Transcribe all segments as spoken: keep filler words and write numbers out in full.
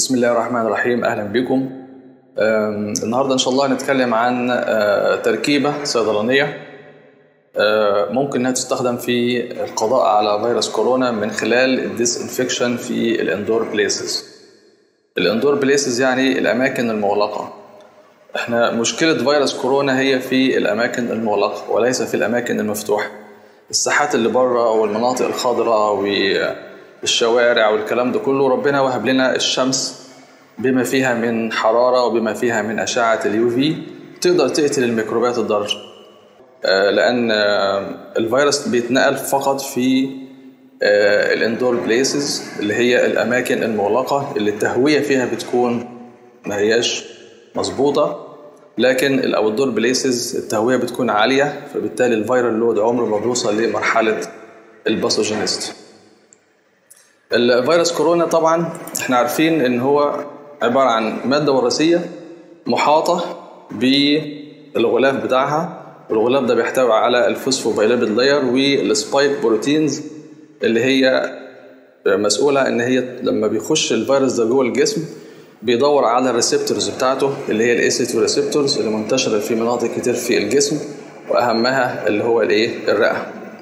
بسم الله الرحمن الرحيم. أهلا بكم. النهاردة إن شاء الله هنتكلم عن تركيبة صيدلانية ممكن أنها تستخدم في القضاء على فيروس كورونا من خلال الديسانفكشن في الاندور بليسز. الاندور بليسز يعني الأماكن المغلقة. احنا مشكلة فيروس كورونا هي في الأماكن المغلقة وليس في الأماكن المفتوحة. الساحات اللي بره والمناطق الخضراء والشوارع والكلام ده كله ربنا وهب لنا الشمس بما فيها من حرارة وبما فيها من أشعة اليو في تقدر تقتل الميكروبات الضارة، لأن الفيروس بيتنقل فقط في الاندور بليسز اللي هي الأماكن المغلقة اللي التهوية فيها بتكون ما هياش مظبوطة، لكن الاوتدور بليسز التهوية بتكون عالية، فبالتالي الفيرال لود عمره ما بيوصل لمرحلة الباثوجينيست. الفيروس كورونا طبعا احنا عارفين ان هو عبارة عن مادة وراثية محاطة بالغلاف بتاعها، والغلاف ده بيحتوي على الفوسفوبايليبيد لاير والسبايك بروتينز اللي هي مسؤولة ان هي لما بيخش الفيروس ده جوه الجسم بيدور على الريسبتورز بتاعته اللي هي الاي سي تو ريسبتورز اللي منتشرة في مناطق كتير في الجسم، واهمها اللي هو الايه الرئة.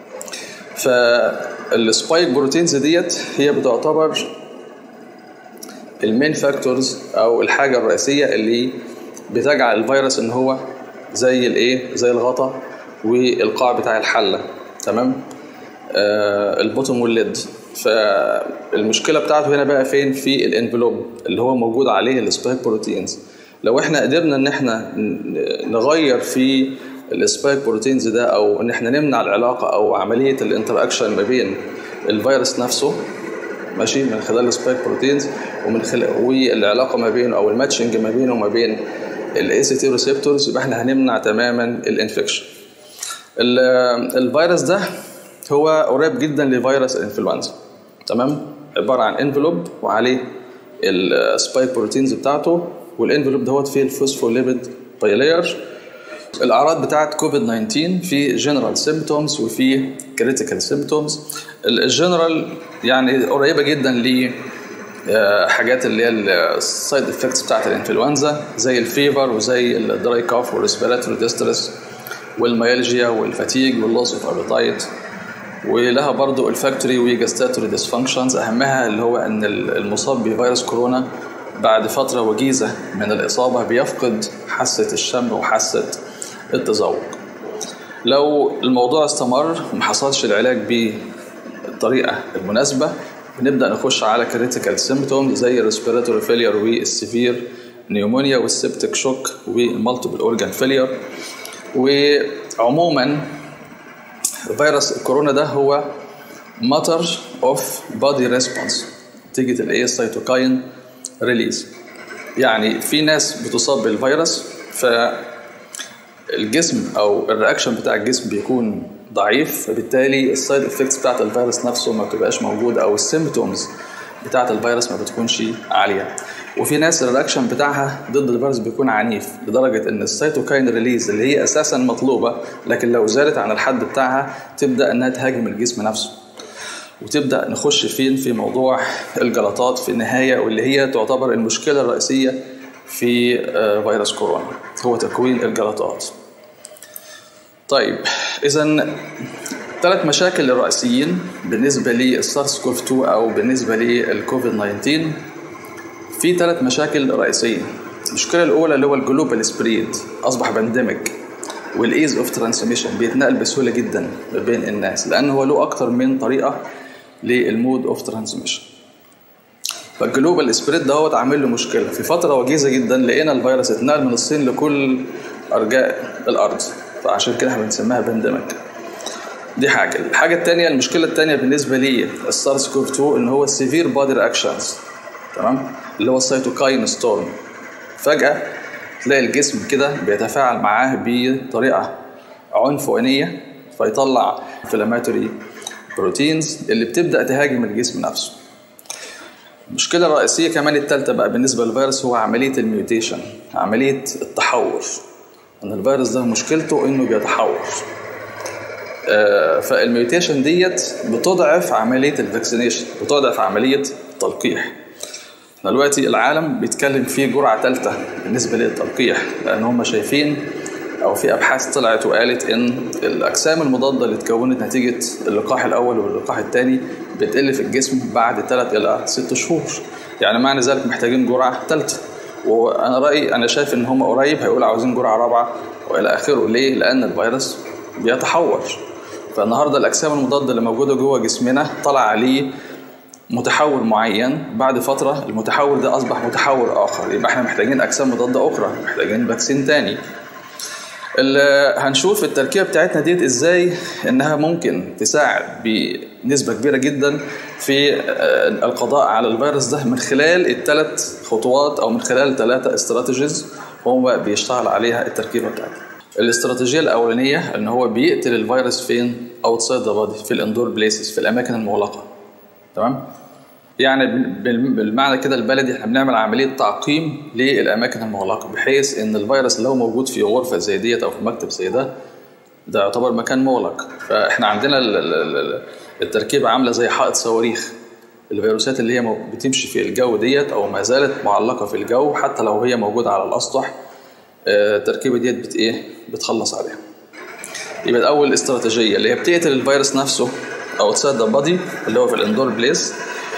فالسبايك بروتينز ديت هي بتعتبر المين فاكتورز او الحاجة الرئيسية اللي بتجعل الفيروس ان هو زي الايه زي الغطا والقاع بتاع الحلة، تمام؟ آه البوتوم والليد. فالمشكلة بتاعته هنا بقى فين؟ في الانفلوب اللي هو موجود عليه السبايك بروتينز. لو احنا قدرنا ان احنا نغير في السبايك بروتينز ده او ان احنا نمنع العلاقة او عملية الانتراكشن ما بين الفيروس نفسه ماشي من خلال السبايك بروتينز ومن خلال والعلاقة ما بينه او الماتشنج ما بينه وما بين الاي سي تي ريسبتورز، يبقى احنا هنمنع تماما الانفكشن. الفيروس ده هو قريب جدا لفيروس الانفلونزا، تمام؟ عبارة عن انفلوب وعليه السبايك بروتينز بتاعته، والانفلوب دوت فيه الفوسفوليبيد بايلاير. الاعراض بتاعت كوفيد تسعة عشر في جنرال سيمبتومز وفي كريتيكال سيمبتومز. الجنرال يعني قريبة جدا ل حاجات اللي هي السايد افكتس بتاعت الانفلونزا زي الفيفر وزي الدراي كاف والريسبيراتوري ديستريس والميالجيا والفاتيج واللوس اوف ابيتايت، ولها برضو الفاكتوري وجاستاتوري ديسفانكشنز. اهمها اللي هو ان المصاب بفيروس كورونا بعد فترة وجيزة من الإصابة بيفقد حاسة الشم وحاسة التذوق. لو الموضوع استمر وما حصلش العلاج بالطريقة المناسبة بنبدأ نخش على كريتيكال سيمبتوم زي الريسبيراتوري فيلير والسيفير نيومونيا والسبتيك شوك والمالتيبل اورجان فيلير. وعموما فيروس الكورونا ده هو matter of body response نتيجة الايه السيتوكاين ريليز. يعني في ناس بتصاب بالفيروس فالجسم او الرياكشن بتاع الجسم بيكون ضعيف، فبالتالي السايد افكتس بتاعت الفيروس نفسه ما بتبقاش موجودة او السيمبتومز بتاعت الفيروس ما بتكونش عالية. وفي ناس الرياكشن بتاعها ضد الفيروس بيكون عنيف لدرجة ان السيتوكاين ريليز اللي هي اساسا مطلوبة لكن لو زادت عن الحد بتاعها تبدأ انها تهاجم الجسم نفسه، وتبدأ نخش فين في موضوع الجلطات في النهاية، واللي هي تعتبر المشكلة الرئيسية في فيروس كورونا هو تكوين الجلطات. طيب إذن ثلاث مشاكل الرئيسيين بالنسبة للسارس كوف اثنين أو بالنسبة للكوفيد تسعة عشر. في ثلاث مشاكل رئيسية. المشكلة الأولى اللي هو الجلوبال سبريد أصبح بانديميك، والإيز أوف ترانسميشن بيتنقل بسهولة جدا بين الناس لأنه هو له أكتر من طريقة للمود أوف ترانسميشن. فالجلوبال سبريد ده هو عامل له مشكلة. في فترة وجيزة جدا لقينا الفيروس اتنقل من الصين لكل أرجاء الأرض، فعشان كده احنا بنسميها بانديميك. دي حاجة. الحاجة الثانية المشكلة الثانية بالنسبة لي السارس كوف اثنين إن هو السيفير بادي رياكشنز، تمام؟ اللي هو السيتوكاين ستورم. فجأة تلاقي الجسم كده بيتفاعل معاه بطريقة عنفوانية فيطلع انفلاماتوري بروتينز اللي بتبدأ تهاجم الجسم نفسه. المشكلة الرئيسية كمان الثالثة بقى بالنسبة للفيروس هو عملية الميوتيشن، عملية التحور. أن الفيروس ده مشكلته إنه بيتحور. فالميوتيشن ديت بتضعف عملية الفاكسينيشن، بتضعف عملية التلقيح. احنا دلوقتي العالم بيتكلم فيه جرعه ثالثه بالنسبه للتلقيح، لان هم شايفين او في ابحاث طلعت وقالت ان الاجسام المضاده اللي اتكونت نتيجه اللقاح الاول واللقاح الثاني بتقل في الجسم بعد ثلاث الى ست شهور. يعني معنى ذلك محتاجين جرعه ثالثه، وانا رايي انا شايف ان هم قريب هيقولوا عاوزين جرعه رابعه والى اخره. ليه؟ لان الفيروس بيتحور. فالنهارده الاجسام المضاده اللي موجوده جوه جسمنا طلع عليه متحور معين، بعد فتره المتحور ده اصبح متحور اخر، يبقى احنا محتاجين اجسام مضاده اخرى، محتاجين فاكسين تاني. هنشوف التركيبه بتاعتنا ديت ازاي انها ممكن تساعد بنسبه كبيره جدا في القضاء على الفيروس ده من خلال الثلاث خطوات او من خلال ثلاثه استراتيجيز هو بيشتغل عليها التركيبه بتاعتنا. الاستراتيجيه الاولانيه ان هو بيقتل الفيروس فين؟ اوتسايد ذا بادي، في الاندور بليسز، في الاماكن المغلقه. تمام؟ يعني بالمعنى كده البلدي احنا بنعمل عمليه تعقيم للاماكن المغلقه، بحيث ان الفيروس لو موجود في غرفه زي ديت او في مكتب زي ده ده يعتبر مكان مغلق. فاحنا عندنا التركيبه عامله زي حائط صواريخ. الفيروسات اللي هي بتمشي في الجو ديت او ما زالت معلقه في الجو حتى لو هي موجوده على الاسطح، التركيبه ديت بت ايه بتخلص عليها. يبقى الاول استراتيجيه اللي هي بتقتل الفيروس نفسه اوتسايد ذا بادي اللي هو في الاندور بليس.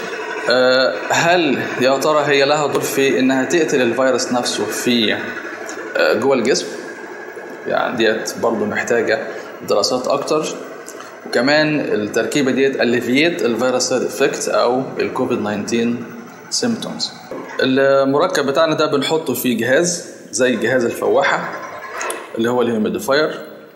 هل يا ترى هي لها دور في انها تقتل الفيروس نفسه في جوه الجسم؟ يعني ديت برضو محتاجه دراسات اكتر. وكمان التركيبه ديت اليفيت الفيروس سايد افكت او الكوفيد تسعة عشر سيمبتومز. المركب بتاعنا ده بنحطه في جهاز زي جهاز الفواحه اللي هو الهيوميديفاير،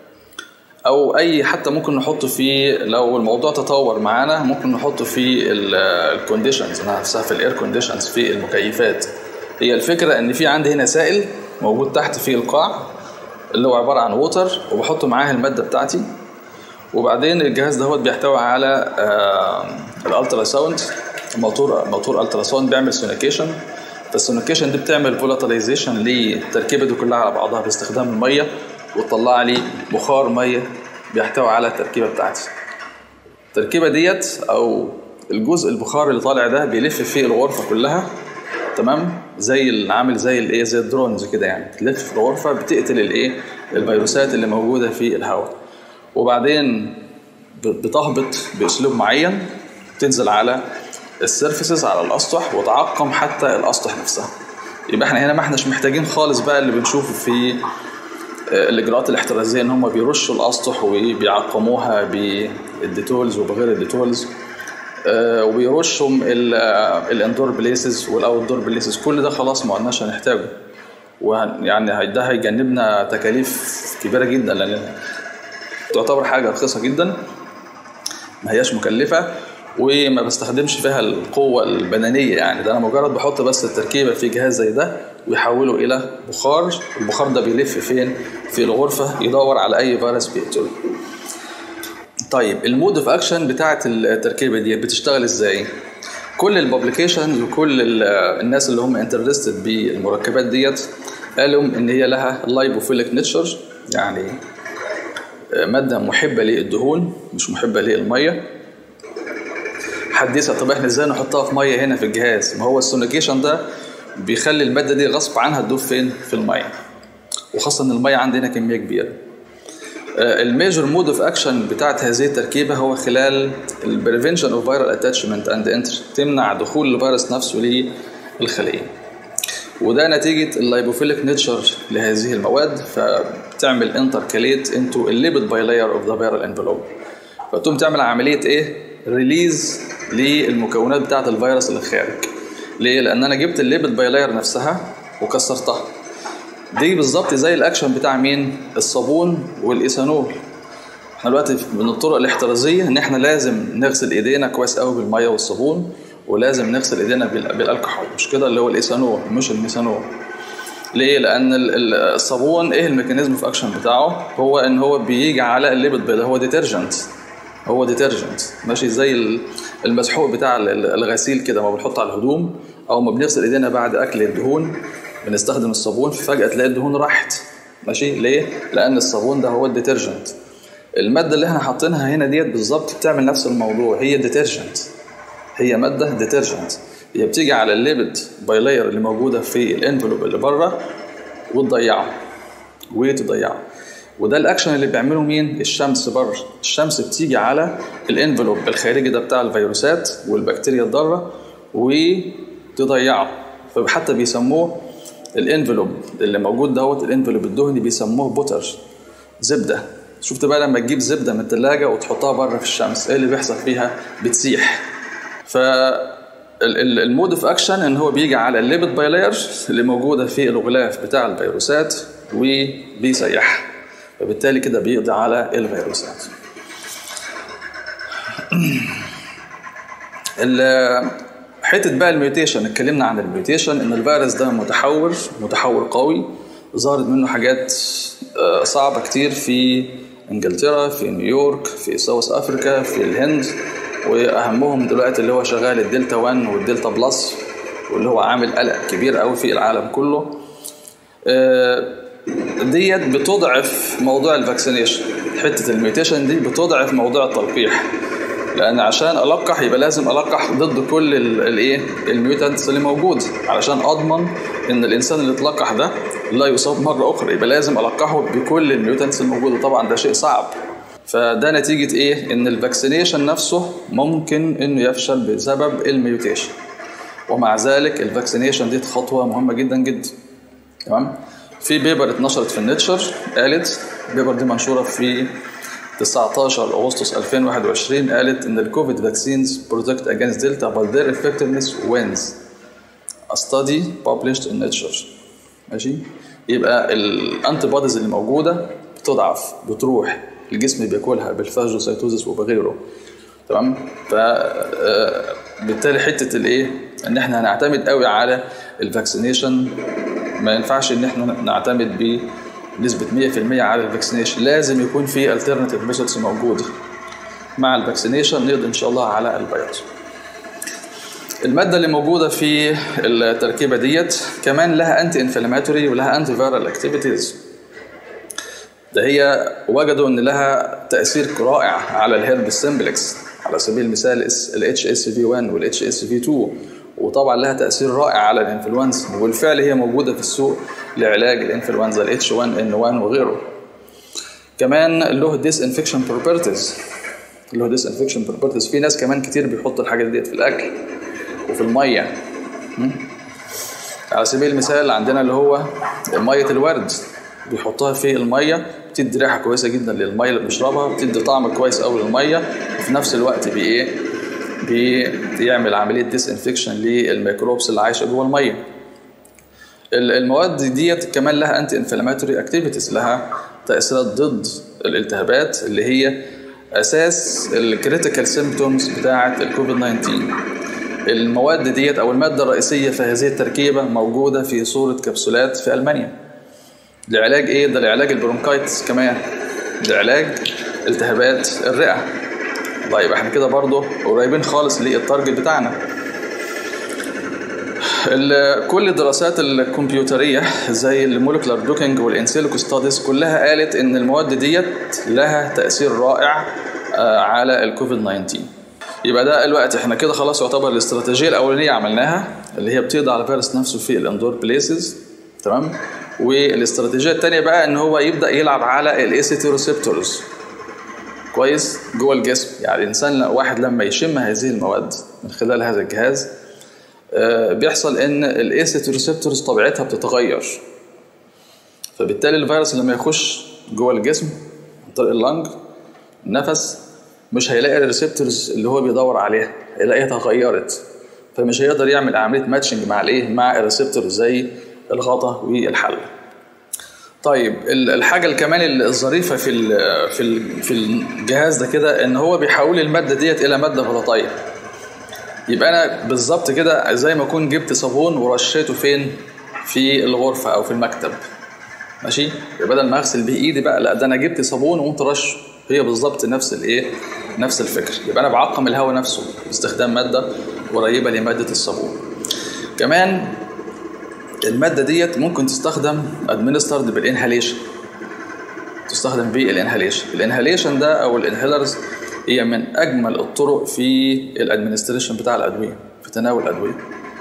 او اي حتى ممكن نحطه في، لو الموضوع تطور معانا ممكن نحطه في الكونديشنز نفسها، في الاير كونديشنز، في المكيفات. هي الفكره ان في عندي هنا سائل موجود تحت في القاع اللي هو عباره عن ووتر، وبحط معاه الماده بتاعتي، وبعدين الجهاز ده هو بيحتوي على الالترا ساوند، موتور موتور الترا ساوند بيعمل سونيكيشن. فالسونيكيشن دي بتعمل فولاتيلايزيشن للتركيبه دي كلها على بعضها باستخدام الميه، وتطلع لي بخار ميه بيحتوي على التركيبه بتاعتي. التركيبه ديت او الجزء البخار اللي طالع ده بيلف في الغرفه كلها، تمام؟ زي العامل زي الايه زي الدرونز كده، يعني بتلف في الغرفه بتقتل الايه الفيروسات اللي موجوده في الهواء، وبعدين بتهبط باسلوب معين، تنزل على السيرفيسز على الاسطح وتعقم حتى الاسطح نفسها. يبقى احنا هنا ما احناش محتاجين خالص بقى اللي بنشوفه في الاجراءات الاحترازيه ان هم بيرشوا الاسطح وبيعقموها بالديتولز وبغير الديتولز، وبيرشوا الاندور بليسز والاوت دور بليسز. كل ده خلاص ما قلناش هنحتاجه، ويعني ده هيجنبنا تكاليف كبيره جدا، لان تعتبر حاجه رخيصه جدا ما هياش مكلفه وما بستخدمش فيها القوه البدنيه. يعني ده انا مجرد بحط بس التركيبه في جهاز زي ده ويحوله الى بخار، البخار ده بيلف فين؟ في الغرفه يدور على اي فيروس بيقتله. طيب المود اوف اكشن بتاعه التركيبه دي بتشتغل ازاي؟ كل الببليكيشنز وكل الناس اللي هم انترستد بالمركبات ديت قالوا ان هي لها لايبوفيليك نيتشر، يعني ماده محبه للدهون مش محبه للميه. حديثه. طب احنا ازاي نحطها في ميه هنا في الجهاز؟ ما هو السونيكيشن ده بيخلي الماده دي غصب عنها تدوب فين؟ في الميه، وخاصه ان الميه عندنا كميه كبيره. الميجر مود اوف اكشن بتاعت هذه التركيبه هو خلال البريفنشن اوف فيرال اتاتشمنت اند انتر، تمنع دخول الفيروس نفسه للخليه، وده نتيجه اللايبوفيليك نيتشر لهذه المواد، فبتعمل انتركاليت انتو الليبيد باي لاير اوف ذا فيرال انفلوب، فتقوم تعمل عمليه ايه؟ ريليز للمكونات بتاعه الفيروس اللي خارج. ليه؟ لان انا جبت الليبيد باي لاير نفسها وكسرتها. دي بالظبط زي الاكشن بتاع مين؟ الصابون والايثانول. احنا دلوقتي من الطرق الاحترازيه ان احنا لازم نغسل ايدينا كويس قوي بالميه والصابون، ولازم نغسل ايدينا بالالكحول، مش كده؟ اللي هو الايثانول مش الميثانول. ليه؟ لان الصابون ايه الميكانيزم في اكشن بتاعه؟ هو ان هو بيجي على الليبيد باي، هو ديترجنت، هو ديترجنت ماشي، زي المسحوق بتاع الغسيل كده، ما بنحط على الهدوم او ما بنغسل ايدينا بعد اكل الدهون بنستخدم الصابون، فجأة تلاقي الدهون راحت. ماشي؟ ليه؟ لأن الصابون ده هو الديترجنت. المادة اللي احنا حاطينها هنا ديت بالظبط بتعمل نفس الموضوع، هي ديترجنت، هي مادة ديترجنت. هي بتيجي على الليبيد بايلاير اللي موجوده في الانفلوب اللي بره وتضيعه وتضيعه وده الاكشن اللي بيعمله مين؟ الشمس بره. الشمس بتيجي على الانفلوب الخارجي ده بتاع الفيروسات والبكتيريا الضاره وتضيعه. فحتى بيسموه الانفلوب اللي موجود دوت الانفلوب الدهني بيسموه بوتر، زبده. شفت بقى لما تجيب زبده من الثلاجه وتحطها بره في الشمس ايه اللي بيحصل فيها؟ بتسيح. ف المود اوف اكشن ان هو بيجي على الليبيد بايلاير اللي موجوده في الغلاف بتاع الفيروسات وبيسيحها، فبالتالي كده بيقضي على الفيروسات. حته بقى الميوتيشن، اتكلمنا عن الميوتيشن ان الفيروس ده متحور متحور قوي، ظهرت منه حاجات صعبه كتير في انجلترا، في نيويورك، في ساوث افريكا، في الهند، واهمهم دلوقتي اللي هو شغال الدلتا واحد والدلتا بلس واللي هو عامل قلق كبير قوي في العالم كله. ديت بتضعف موضوع الفاكسينيشن. حته الميوتيشن دي بتضعف موضوع التلقيح، لان عشان القح يبقى لازم القح ضد كل الايه الميوتانتس اللي موجود علشان اضمن ان الانسان اللي اتلقح ده لا يصاب مره اخرى، يبقى لازم القحه بكل الميوتانتس الموجوده. طبعا ده شيء صعب. فده نتيجه ايه؟ ان الفاكسينيشن نفسه ممكن انه يفشل بسبب الميوتيشن، ومع ذلك الفاكسينيشن دي خطوه مهمه جدا جدا. تمام. في بيبر اتنشرت في النيتشر قالت، البيبر دي منشوره في تسعة عشر أغسطس ألفين وواحد وعشرين، قالت ان الكوفيد فاكسينز protect against delta but their effectiveness wins. A study published in Nature. ماشي؟ يبقى الانتي بوديز اللي موجوده بتضعف، بتروح، الجسم بياكلها بالفاجوسايتوزيس وبغيره. تمام؟ ف بالتالي حته الايه؟ ان احنا هنعتمد قوي على الفاكسينيشن، ما ينفعش ان احنا نعتمد بنسبه مية في المية على الفاكسينيشن، لازم يكون في الترناتيف ميثودز موجوده. مع الفاكسينيشن نقدر ان شاء الله على الفيروس. الماده اللي موجوده في التركيبه ديت كمان لها انتي انفلاماتوري ولها انتي فيرال اكتيفيتيز. ده هي وجدوا ان لها تاثير رائع على الهيربس سيمبلكس، على سبيل المثال ال اتش اس في واحد وال اتش اس في اتنين، وطبعا لها تاثير رائع على الانفلونزا، وبالفعل هي موجوده في السوق لعلاج الانفلونزا ال اتش واحد ان واحد وغيره. كمان له ديس انفكشن بروبرتيز، له ديس انفكشن بروبرتيز. في ناس كمان كتير بيحطوا الحاجات ديت في الاكل وفي الميه. على سبيل المثال عندنا اللي هو ميه الورد، بيحطها في الميه، بتدي ريحه كويسه جدا للميه اللي بنشربها، بتدي طعم كويس قوي للميه، وفي نفس الوقت بايه بيعمل عمليه ديس انفكشن للميكروبس اللي عايشه جوه الميه. المواد ديت كمان لها انتي انفلاماتوري اكتيفيتيز، لها تاثيرات ضد الالتهابات اللي هي اساس الكريتيكال سيمبتومز بتاعه الكوفيد تسعة عشر. المواد ديت او الماده الرئيسيه في هذه التركيبه موجوده في صوره كبسولات في المانيا لعلاج ايه؟ ده لعلاج البرونكايتس، كمان لعلاج التهابات الرئه. طيب احنا كده برضو قريبين خالص للتارجت بتاعنا. كل الدراسات الكمبيوتريه زي المولكولار دوكينج والانسيليكو ستاديز كلها قالت ان المواد ديت لها تاثير رائع على الكوفيد تسعة عشر. يبقى ده الوقت احنا كده خلاص يعتبر الاستراتيجيه الاولانيه عملناها اللي هي بتقضي على الفيروس نفسه في الاندور بليسز. تمام. والاستراتيجيه الثانيه بقى ان هو يبدا يلعب على الايسيتي ريسبتورز كويس جوه الجسم. يعني الانسان واحد لما يشم هذه المواد من خلال هذا الجهاز بيحصل ان الايسيتي ريسبتورز طبيعتها بتتغير، فبالتالي الفيروس لما يخش جوه الجسم عن طريق اللنج النفس مش هيلاقي الريسبتورز اللي هو بيدور عليها، هيلاقيها اتغيرت، فمش هيقدر يعمل عمليه ماتشنج مع الايه مع الريسبتورز زي الغطاء والحل. طيب الحاجه الكمان الظريفه في في في الجهاز ده كده ان هو بيحول الماده ديت الى ماده فولاتايل. يبقى انا بالظبط كده زي ما اكون جبت صابون ورشيته فين في الغرفه او في المكتب. ماشي. يبقى بدل ما اغسل بيه ايدي بقى، لا ده انا جبت صابون وقمت رشه. هي بالظبط نفس الايه نفس الفكر. يبقى انا بعقم الهواء نفسه باستخدام ماده قريبه لماده الصابون. كمان الماده ديت ممكن تستخدم ادمنسترد بالانهاليشن، تستخدم بالانهاليشن. الانهاليشن ده او الانهيلرز هي من اجمل الطرق في الادمنستريشن بتاع الادويه، في تناول الادويه.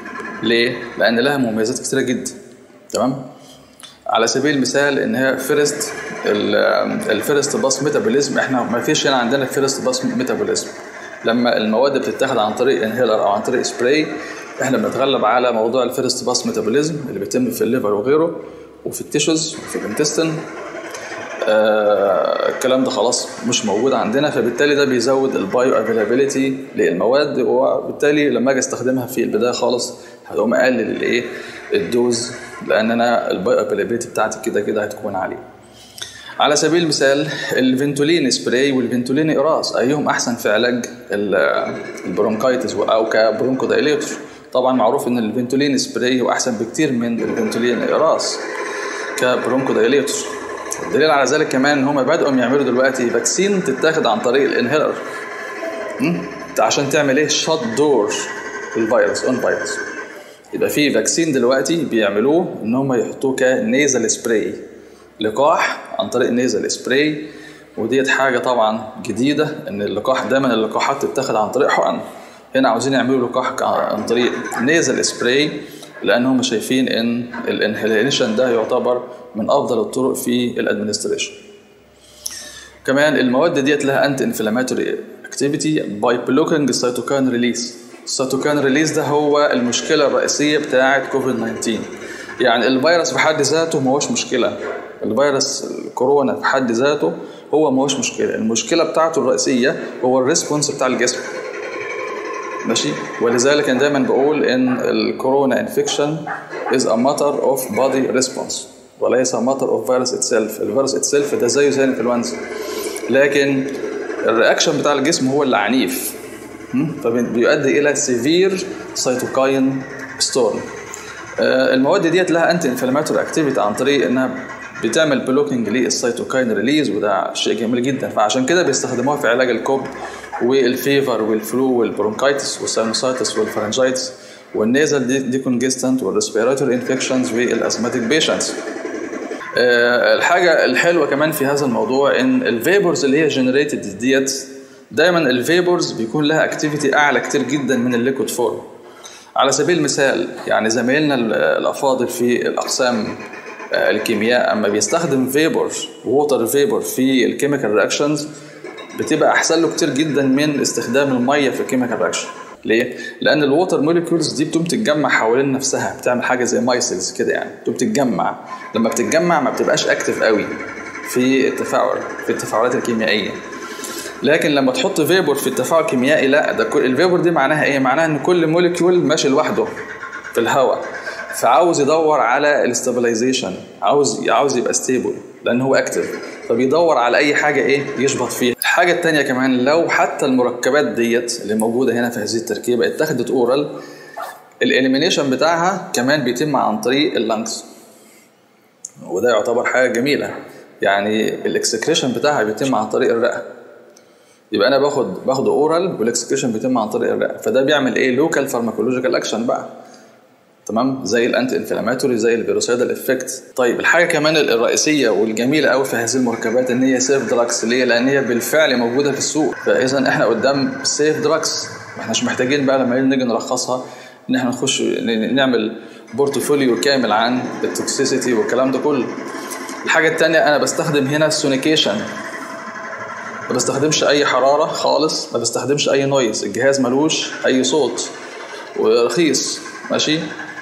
ليه؟ لان لها مميزات كتيره جدا. تمام؟ على سبيل المثال ان هي فيرست الفيرست باس ميتابوليزم، احنا ما فيش هنا عندنا الفيرست باس ميتابوليزم. لما المواد بتتاخد عن طريق انهيلر او عن طريق سبراي، احنا بنتغلب على موضوع الفيرست باس ميتابوليزم اللي بيتم في الليفر وغيره وفي التيشوز وفي الانتستين. آه الكلام ده خلاص مش موجود عندنا، فبالتالي ده بيزود البايو افيلابيليتي للمواد، وبالتالي لما اجي استخدمها في البدايه خالص هقوم اقلل الايه الدوز، لان انا البايو افيلابيليتي بتاعتي كده كده هتكون عاليه. على سبيل المثال الفنتولين سبراي والفنتولين اقراص، ايهم احسن في علاج البرونكايتس او كبرونكو دايليتور؟ طبعا معروف ان الفنتولين سبراي هو احسن بكتير من الفنتولين اقراص كبرونكو دايليتور. الدليل على ذلك كمان ان هم بدأوا يعملوا دلوقتي فاكسين تتاخد عن طريق الانهيلر عشان تعمل ايه؟ شات دور الفيروس اون فيروس. يبقى في فاكسين دلوقتي بيعملوه ان هم يحطوه كنيزل سبراي، لقاح عن طريق نيزل سبراي. وديت حاجه طبعا جديده، ان اللقاح دايما اللقاحات تتاخد عن طريق حقن، هنا عاوزين يعملوا لقاح عن طريق نيزل سبراي، لان هم شايفين ان الانهيليشن ده يعتبر من افضل الطرق في الادمنستريشن. كمان المواد ديت لها انتي انفلاماتوري اكتيفيتي باي بلوكينج السيتوكاين ريليز. السيتوكاين ريليز ده هو المشكله الرئيسيه بتاعه كوفيد تسعة عشر. يعني الفيروس في حد ذاته ما هوش مشكله، الفيروس الكورونا في حد ذاته هو ما هوش مشكله، المشكله بتاعته الرئيسيه هو الريسبونس بتاع الجسم. ماشي؟ ولذلك انا دايما بقول ان الكورونا انفكشن is a matter of body response وليس matter of virus itself. الفيروس itself ده زيه زي الانفلونزا، لكن الرياكشن بتاع الجسم هو اللي عنيف، فبيؤدي الى severe cytokine storm. المواد ديت لها انتي انفلاماتوري اكتيفيتي عن طريق انها بتعمل بلوكينج للسيتوكاين ريليز، وده شيء جميل جدا، فعشان كده بيستخدموها في علاج الكوب والفيفر والفلو والبرونكايتس والساينوسايتس والفرنجايتس والنيزل ديكونجستنت والريسبيراتوري انفكشنز والاسماتيك بيشنتس. الحاجه الحلوه كمان في هذا الموضوع ان الفيبرز اللي هي جنريتد ديت دايما الفيبرز بيكون لها اكتيفيتي اعلى كتير جدا من الليكويد فورم. على سبيل المثال يعني زمايلنا الافاضل في الاقسام الكيمياء اما بيستخدم فيبر ووتر فيبر في الكيميكال رياكشنز بتبقى احسن له كتير جدا من استخدام الميه في الكيميكال رياكشن. ليه؟ لان الووتر موليكيولز دي بتقوم تتجمع حوالين نفسها، بتعمل حاجه زي مايسلز كده، يعني بتقوم تتجمع، لما بتتجمع ما بتبقاش اكتف قوي في التفاعل في التفاعلات الكيميائيه. لكن لما تحط فيبر في التفاعل الكيميائي لا، ده كل الفيبر دي معناها ايه؟ معناها ان كل موليكيول ماشي لوحده في الهواء، فعاوز يدور على الاستابلايزيشن، عاوز عاوز يبقى ستيبل لان هو اكتف، فبيدور على اي حاجه ايه يشبط فيها. الحاجه الثانيه كمان لو حتى المركبات ديت اللي موجوده هنا في هذه التركيبه اتخذت اورال، الاليمينيشن بتاعها كمان بيتم عن طريق اللنجز، وده يعتبر حاجه جميله. يعني الاكسكريشن بتاعها بيتم عن طريق الرئه، يبقى انا باخد باخد اورال والاكسكريشن بيتم عن طريق الرئه، فده بيعمل ايه؟ لوكال فارماكولوجيكال اكشن بقى، تمام، زي الانتي انفلاماتوري زي الفيروسيدال افكت. طيب الحاجه كمان الرئيسيه والجميله قوي في هذه المركبات ان هي سيف دراكس، ليه؟ لان هي بالفعل موجوده في السوق، فاذا احنا قدام سيف دراكس، ما احناش محتاجين بقى لما نيجي نلخصها ان احنا نخش نعمل بورتفوليو كامل عن التوكسيسيتي والكلام ده كله. الحاجه الثانيه انا بستخدم هنا السونيكيشن، ما بستخدمش اي حراره خالص، ما بستخدمش اي نويز، الجهاز ملوش اي صوت ورخيص، ماشي،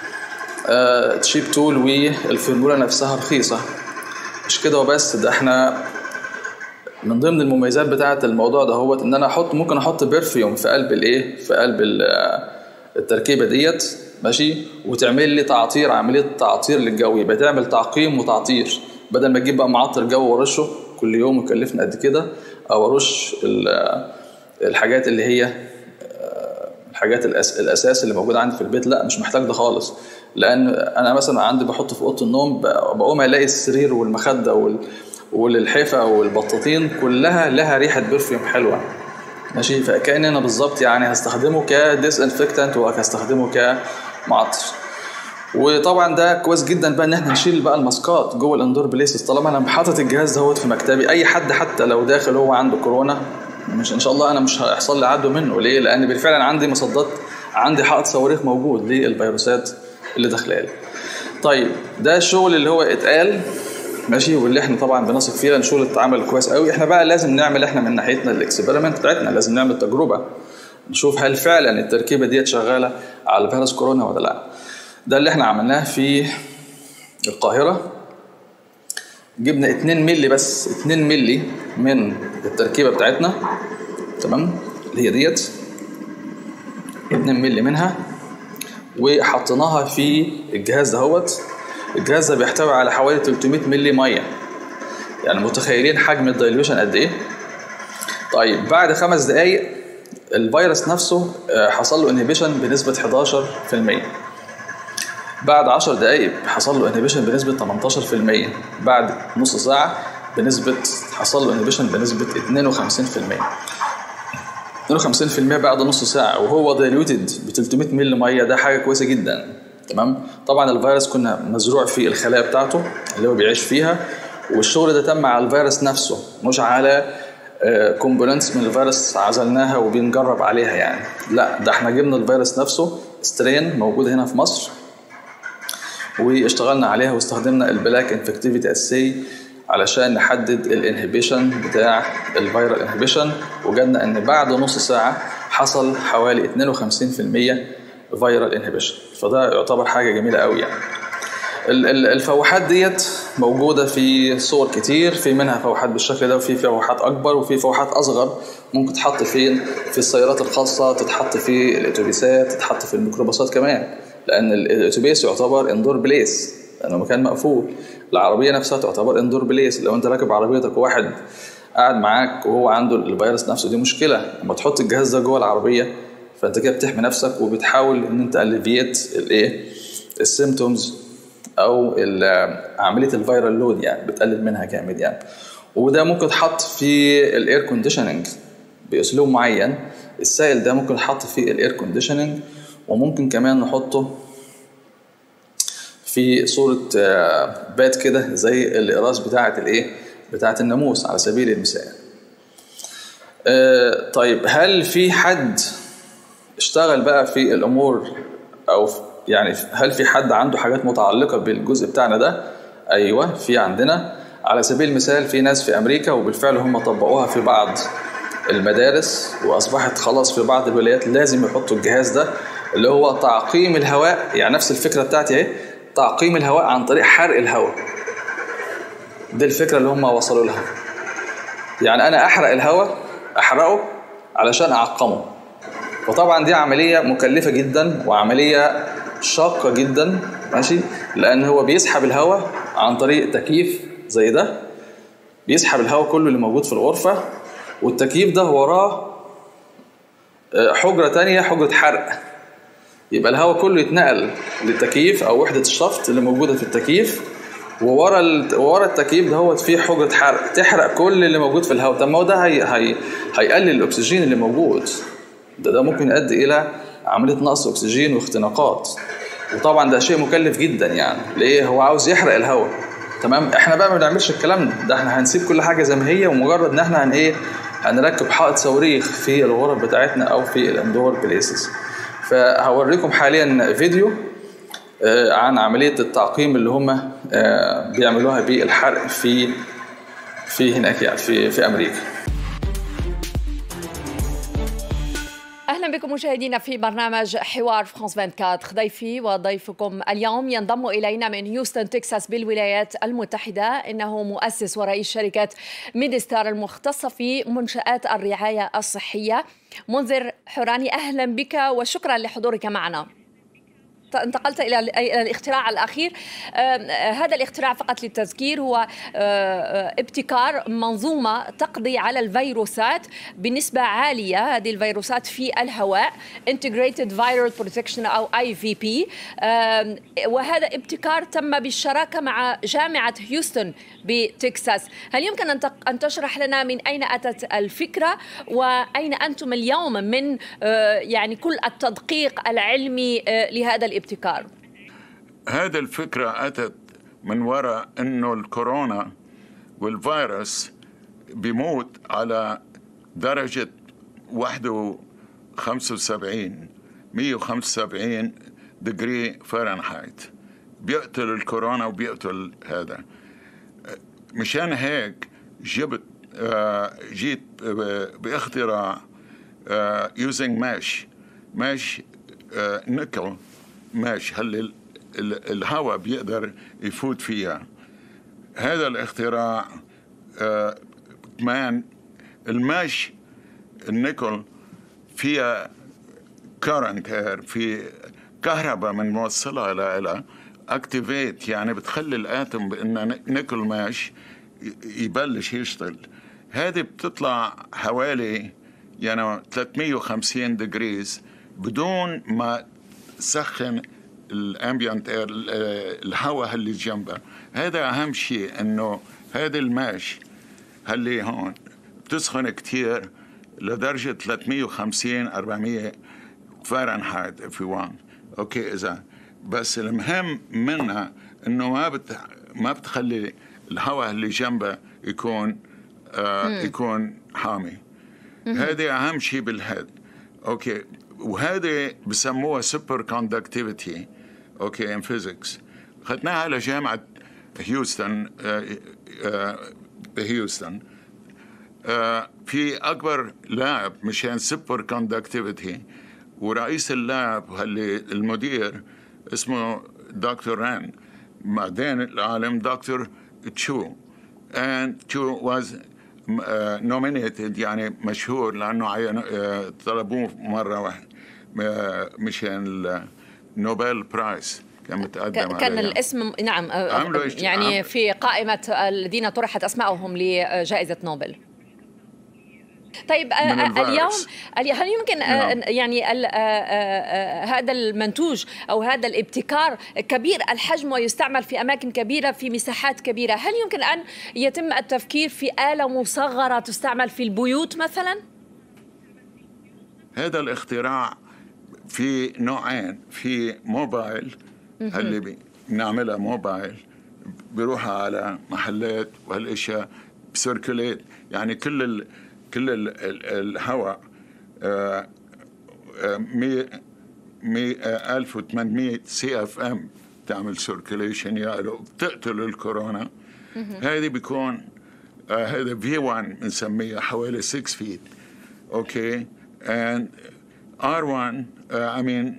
آه، تشيب تول، والفورمولا نفسها رخيصه. مش كده وبس، ده احنا من ضمن المميزات بتاعه الموضوع ده هو ان انا احط ممكن احط برفيوم في قلب الايه في قلب التركيبه ديت، ماشي، وتعمل لي تعطير، عمليه تعطير للجو، يبقى تعمل تعقيم وتعطير، بدل ما تجيب بقى معطر جو ورشه كل يوم ويكلفنا قد كده، او ارش الحاجات اللي هي الحاجات الاساس اللي موجوده عندي في البيت، لا مش محتاج ده خالص. لان انا مثلا عندي بحط في اوضه النوم، بقوم الاقي السرير والمخده واللحفه والبطاطين كلها لها ريحه برفيوم حلوه، ماشي، فكأن انا بالظبط يعني هستخدمه كديس انفكتنت وهستخدمه كمعطر. وطبعا ده كويس جدا بقى ان احنا نشيل بقى الماسكات جوه الاندور بليسز، طالما انا حاطط الجهاز دهوت في مكتبي، اي حد حتى لو داخل هو عنده كورونا مش ان شاء الله انا مش هيحصل لي عدوى منه. ليه؟ لان بالفعل عندي مصدات عندي حائط صواريخ موجود للفيروسات اللي داخله لي. طيب ده الشغل اللي هو اتقال ماشي، واللي احنا طبعا بنثق فيه لان شغل التعامل كويس قوي. احنا بقى لازم نعمل احنا من ناحيتنا الاكسبيرمنت بتاعتنا، لازم نعمل تجربه نشوف هل فعلا التركيبه ديت شغاله على فيروس كورونا ولا لا. ده اللي احنا عملناه في القاهره. جبنا اتنين مللي بس، اتنين مللي من التركيبه بتاعتنا، تمام، اللي هي ديت اتنين مللي منها، وحطيناها في الجهاز دهوت. الجهاز ده بيحتوي على حوالي تلتمية مللي ميه، يعني متخيلين حجم الدايلوشن قد ايه. طيب بعد خمس دقايق الفيروس نفسه حصل له انهبيشن بنسبه حداشر في المية. بعد عشر دقايق حصل له انهبيشن بنسبه تمنتاشر في المية. بعد نص ساعه بنسبه حصل له انهبيشن بنسبه اتنين وخمسين في المية. اتنين وخمسين في المية بعد نص ساعه وهو دايلوتد ب تلتمية مللي ميه، ده حاجه كويسه جدا. تمام. طبعا الفيروس كنا مزروع في الخلايا بتاعته اللي هو بيعيش فيها، والشغل ده تم على الفيروس نفسه مش على كومبوننتس من الفيروس عزلناها وبنجرب عليها يعني. لا، ده احنا جبنا الفيروس نفسه سترين موجود هنا في مصر واشتغلنا عليها واستخدمنا البلاك انفكتيفيتي اسي علشان نحدد الانهبيشن بتاع الفيرال انهبيشن، وجدنا ان بعد نص ساعه حصل حوالي اتنين وخمسين في المية فيرال انهبيشن. فده يعتبر حاجه جميله قوي يعني. الفوحات ديت موجوده في صور كتير، في منها فوحات بالشكل ده وفي فوحات اكبر وفي فوحات اصغر. ممكن تتحط فين؟ في السيارات الخاصه، تتحط في الاتوبيسات، تتحط في الميكروباصات كمان، لان الاتوبيس يعتبر اندور بليس لانه مكان مقفول. العربيه نفسها تعتبر اندور بليس، لو انت راكب عربيتك وواحد قاعد معاك وهو عنده الفيروس نفسه دي مشكله. لما تحط الجهاز ده جوه العربيه فانت كده بتحمي نفسك وبتحاول ان انت اليفيت الايه السيمتومز او عمليه الفيرال لود، يعني بتقلل منها جامد يعني. وده ممكن يتحط في الاير كونديشننج باسلوب معين. السائل ده ممكن يتحط في الاير كونديشننج، وممكن كمان نحطه في صوره بات كده زي الاقراص بتاعه الايه بتاعه الناموس على سبيل المثال. طيب هل في حد اشتغل بقى في الامور، او يعني هل في حد عنده حاجات متعلقه بالجزء بتاعنا ده؟ ايوه في عندنا. على سبيل المثال في ناس في امريكا وبالفعل هم طبقوها في بعض المدارس، واصبحت خلاص في بعض الولايات لازم يحطوا الجهاز ده اللي هو تعقيم الهواء. يعني نفس الفكره بتاعتي اهي، تعقيم الهواء عن طريق حرق الهواء. دي الفكره اللي هم وصلوا لها. يعني انا احرق الهواء، احرقه علشان اعقمه. وطبعا دي عمليه مكلفه جدا وعمليه شاقه جدا، ماشي، لان هو بيسحب الهواء عن طريق تكييف زي ده، بيسحب الهواء كله اللي موجود في الغرفه، والتكييف ده وراه حجره تانية، حجره حرق. يبقى الهواء كله يتنقل للتكييف او وحده الشفط اللي موجوده في التكييف، وورا ال... ورا التكييف ده هو في حجره حرق تحرق كل اللي موجود في الهواء. طب ما هو ده هي... هي... هيقلل الاكسجين اللي موجود ده، ده ممكن يؤدي الى عمليه نقص اكسجين واختناقات. وطبعا ده شيء مكلف جدا يعني. ليه؟ هو عاوز يحرق الهواء. تمام. احنا بقى ما بنعملش الكلام ده، ده احنا هنسيب كل حاجه زي ما هي، ومجرد ان احنا هن ايه هنركب حائط صواريخ في الغرف بتاعتنا او في الاندور بليسز. فهوريكم حاليا فيديو عن عمليه التعقيم اللي هم بيعملوها بالحرق في في هناك يعني في في امريكا. أهلا بكم مشاهدينا في برنامج حوار فرانس أربعة وعشرين. ضيفي وضيفكم اليوم ينضم إلينا من هيوستن تكساس بالولايات المتحدة، إنه مؤسس ورئيس شركة ميدستار المختصة في منشآت الرعاية الصحية، منذر حوراني. أهلا بك وشكرا لحضورك معنا. انتقلت إلى الاختراع الأخير. هذا الاختراع فقط للتذكير هو ابتكار منظومة تقضي على الفيروسات بنسبة عالية. هذه الفيروسات في الهواء Integrated Viral Protection أو آي في بي، وهذا ابتكار تم بالشراكة مع جامعة هيوستن بتكساس. هل يمكن أن تشرح لنا من أين أتت الفكرة وأين أنتم اليوم من يعني كل التدقيق العلمي لهذا الابتكار؟ ابتكار. هذا الفكرة أتت من وراء أنه الكورونا والفيروس بيموت على درجة واحد وخمسة وسبعين مية وخمسة وسبعين دجري فahrenheit، بيقتل الكورونا وبيقتل هذا. مشان هيك جبت جيت باختراع using mesh mesh نيكل mesh هل الهواء بيقدر يفوت فيها. هذا الاختراع كمان الماش النيكل فيها current في كهرباء من موصلها لها اكتيفيت، يعني بتخلي الاتوم بان نيكل ماش يبلش يشتغل. هذه بتطلع حوالي يعني ثلاثمية وخمسين دجريز بدون ما تسخن الامبيانت اير الهواء اللي جنبها. هذا اهم شيء، انه هذا الماش اللي هون بتسخن كتير لدرجه ثلاثمية وخمسين أربعمية فahrenheit if you want. اوكي اذا بس المهم منها انه ما بت ما بتخلي الهواء اللي جنبه يكون آه يكون حامي. هذا اهم شيء بالهيد. اوكي وهذا بسموها سوبر كوندكتيفيتي اوكي ان فيزيكس. اخذناها على جامعه هيوستن آه آه هيوستن آه في اكبر لاب مشان سوبر كوندكتيفيتي، ورئيس اللاب اللي المدير اسمه دكتور ران، بعدين العالم دكتور تشو. and تشو was uh, nominated يعني مشهور لأنه عين uh, طلبوه مرة واحدة uh, مشان النوبل برايز كان متقدم كان عليها. الاسم نعم يعني في قائمة الذين طرحت أسمائهم لجائزة نوبل. طيب اليوم هل يمكن يعني هذا المنتوج أو هذا الابتكار كبير الحجم ويستعمل في أماكن كبيرة في مساحات كبيرة، هل يمكن أن يتم التفكير في آلة مصغرة تستعمل في البيوت مثلا؟ هذا الاختراع في نوعين، في موبايل اللي بنعملها موبايل بيروحها على محلات وهالاشياء بسيركوليت، يعني كل ال كل ال الهواء ألف وثمانمية سي اف ام تعمل سيركوليشن يعني بتقتل الكورونا. هذه بيكون هذا في واحد بنسميها حوالي ستة فيت اوكي and آر واحد I mean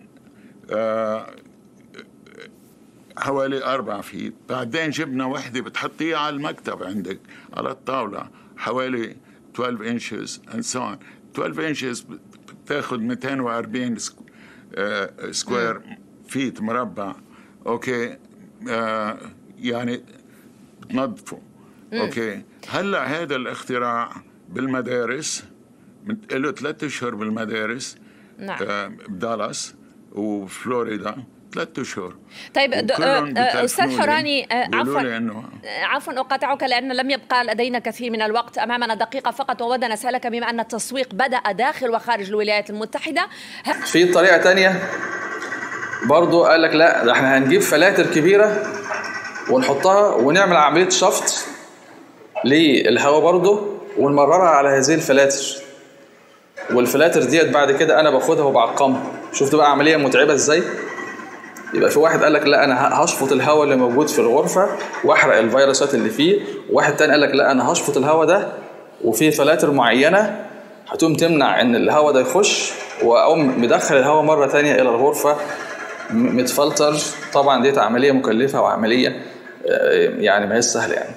حوالي أربعة فيت. بعدين جبنا وحدة بتحطيها على المكتب عندك على الطاولة حوالي اثناشر inches and so on. اثناشر inches بتاخد مئتين وأربعين سكوير فيت مربع اوكي آه يعني بتنظفه اوكي. هلا هذا الاختراع بالمدارس له ثلاثة اشهر بالمدارس. نعم. آه بدالاس وفلوريدا ثلاثة اشهر. طيب استاذ حوراني عفوا عفوا اقاطعك لان لم يبقى لدينا كثير من الوقت، امامنا دقيقه فقط، وودنا نسالك بما ان التسويق بدا داخل وخارج الولايات المتحده. في طريقه ثانيه برضو قال لك لا ده احنا هنجيب فلاتر كبيره ونحطها ونعمل عمليه شفط للهواء برضو ونمررها على هذه الفلاتر، والفلاتر ديت بعد كده انا باخدها وبعقمها. شفت بقى عمليه متعبه ازاي؟ يبقى في واحد قال لك لا انا هشفط الهواء اللي موجود في الغرفه واحرق الفيروسات اللي فيه، وواحد تاني قال لك لا انا هشفط الهواء ده وفي فلاتر معينه هتقوم تمنع ان الهواء ده يخش، واقوم مدخل الهواء مره تانية الى الغرفه متفلتر. طبعا ديت عمليه مكلفه وعمليه يعني ما هي سهله يعني،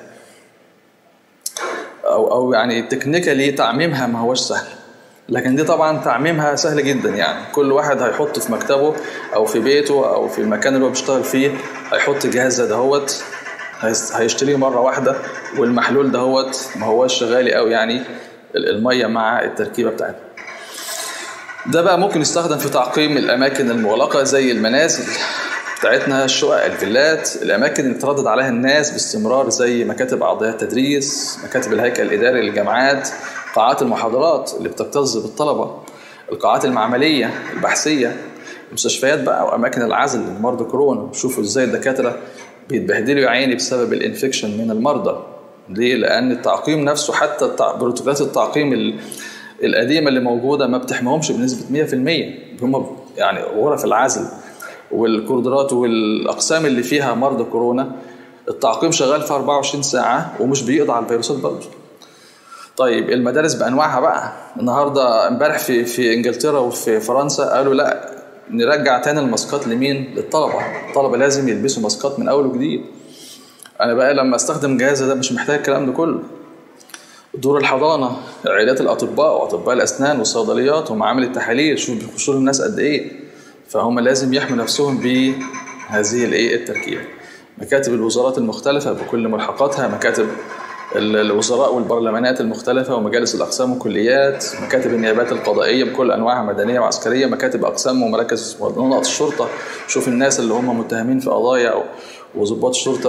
او او يعني تكنيكالي تعميمها ما هوش سهل، لكن دي طبعا تعميمها سهل جدا. يعني كل واحد هيحط في مكتبه او في بيته او في المكان اللي هو بيشتغل فيه هيحط جهاز دهوت هيشتريه مره واحده، والمحلول دهوت ما هوش غالي قوي يعني الميه مع التركيبه بتاعتها. ده بقى ممكن يستخدم في تعقيم الاماكن المغلقه زي المنازل بتاعتنا، الشقق، الفيلات، الاماكن اللي تردد عليها الناس باستمرار زي مكاتب اعضاء التدريس، مكاتب الهيكل الاداري للجامعات، قاعات المحاضرات اللي بتكتظ بالطلبه، القاعات المعمليه البحثيه، المستشفيات بقى واماكن العزل لمرضى كورونا. شوفوا ازاي الدكاتره بيتبهدلوا يا عيني بسبب الانفكشن من المرضى. ليه؟ لان التعقيم نفسه حتى بروتوكولات التعقيم القديمه اللي موجوده ما بتحميهمش بنسبه مية في المية. هم يعني غرف العزل والكوردرات والاقسام اللي فيها مرضى كورونا التعقيم شغال في أربعة وعشرين ساعه ومش بيقضي على الفيروسات برضه. طيب المدارس بانواعها بقى، النهارده امبارح في في انجلترا وفي فرنسا قالوا لا نرجع تاني الماسكات لمين؟ للطلبه، الطلبه لازم يلبسوا ماسكات من اول وجديد. انا بقى لما استخدم جهاز ده مش محتاج الكلام ده كله. دور الحضانه، عيادات الاطباء واطباء الاسنان والصيدليات ومعامل التحاليل، شوف بيخشوا الناس قد ايه، فهم لازم يحموا نفسهم بهذه الايه التركيبه. مكاتب الوزارات المختلفه بكل ملحقاتها، مكاتب الوزراء والبرلمانات المختلفة ومجالس الأقسام والكليات، مكاتب النيابات القضائية بكل أنواعها مدنية وعسكرية، مكاتب أقسام ومراكز ونقط الشرطة، شوف الناس اللي هم متهمين في قضايا وضباط الشرطة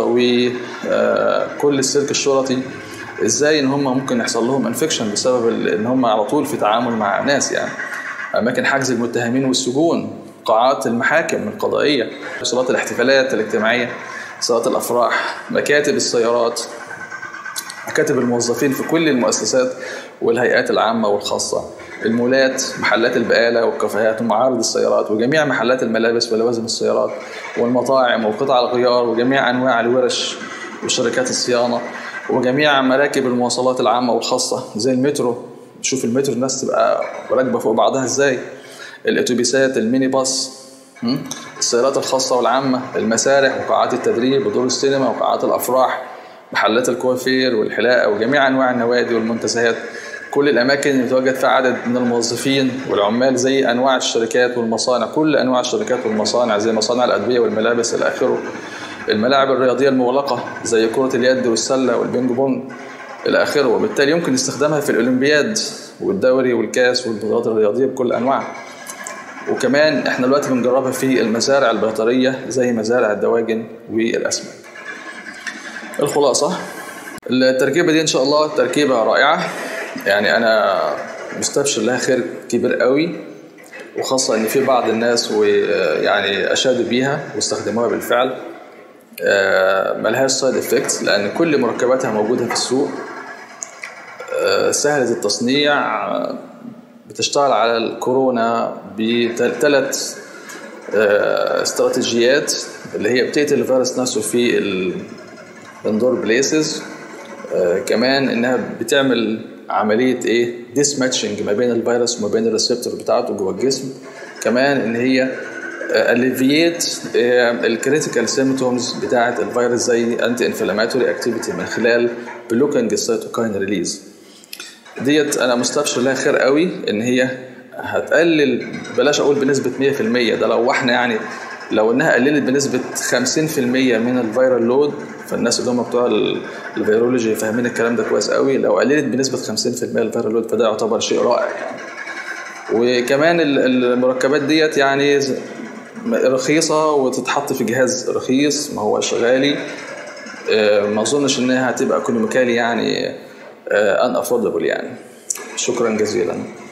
وكل السلك الشرطي إزاي إن هم ممكن يحصل لهم انفكشن بسبب إن هم على طول في تعامل مع ناس. يعني أماكن حجز المتهمين والسجون، قاعات المحاكم القضائية، صالات الاحتفالات الاجتماعية، صالات الأفراح، مكاتب السيارات، مكاتب الموظفين في كل المؤسسات والهيئات العامة والخاصة، المولات، محلات البقالة والكافيهات ومعارض السيارات وجميع محلات الملابس ولوازم السيارات والمطاعم وقطع الغيار وجميع أنواع الورش وشركات الصيانة وجميع مراكب المواصلات العامة والخاصة زي المترو، شوف المترو الناس تبقى راكبة فوق بعضها ازاي، الاتوبيسات، الميني باص، السيارات الخاصة والعامة، المسارح وقاعات التدريب ودور السينما وقاعات الأفراح، محلات الكوافير والحلاقة وجميع أنواع النوادي والمنتزهات، كل الأماكن اللي يتواجد فيها عدد من الموظفين والعمال زي أنواع الشركات والمصانع، كل أنواع الشركات والمصانع زي مصانع الأدوية والملابس إلى آخره، الملاعب الرياضية المغلقة زي كرة اليد والسلة والبينج بونج إلى آخره، وبالتالي يمكن استخدامها في الأولمبياد والدوري والكاس والبطولات الرياضية بكل أنواعها. وكمان احنا دلوقتي بنجربها في المزارع البيطرية زي مزارع الدواجن والأسماك. الخلاصة التركيبة دي إن شاء الله تركيبة رائعة، يعني أنا مستبشر لها خير كبير قوي، وخاصة إن في بعض الناس ويعني أشادوا بيها واستخدموها بالفعل، ملهاش سايد افكتس لأن كل مركباتها موجودة في السوق، سهلة التصنيع، بتشتغل على الكورونا بثلاث استراتيجيات اللي هي بتقتل الفيروس نفسه في الاندور بليسز، كمان انها بتعمل عمليه ايه ديس ماتشنج ما بين الفيروس وما بين الريسبتور بتاعته جوه الجسم، كمان ان هي اليفييت الكريتيكال سيمبتومز بتاعه الفيروس زي انتي انفلاماتوري اكتيفيتي من خلال بلوكينج السيتوكاين ريليز. ديت انا مستبشر لها خير قوي ان هي هتقلل، بلاش اقول بنسبه مية في المية، ده لو احنا يعني لو انها قللت بنسبه خمسين في المية من الفيرال لود، فالناس اللي هم بتوع الفيرولوجي فاهمين الكلام ده كويس قوي، لو قللت بنسبه خمسين في المية الفيرال لود فده يعتبر شيء رائع يعني. وكمان المركبات ديت يعني رخيصه وتتحط في جهاز رخيص ما هوش غالي، ما اظنش انها هتبقى ايكونوميكالي يعني ان افوردبل يعني. شكرا جزيلا.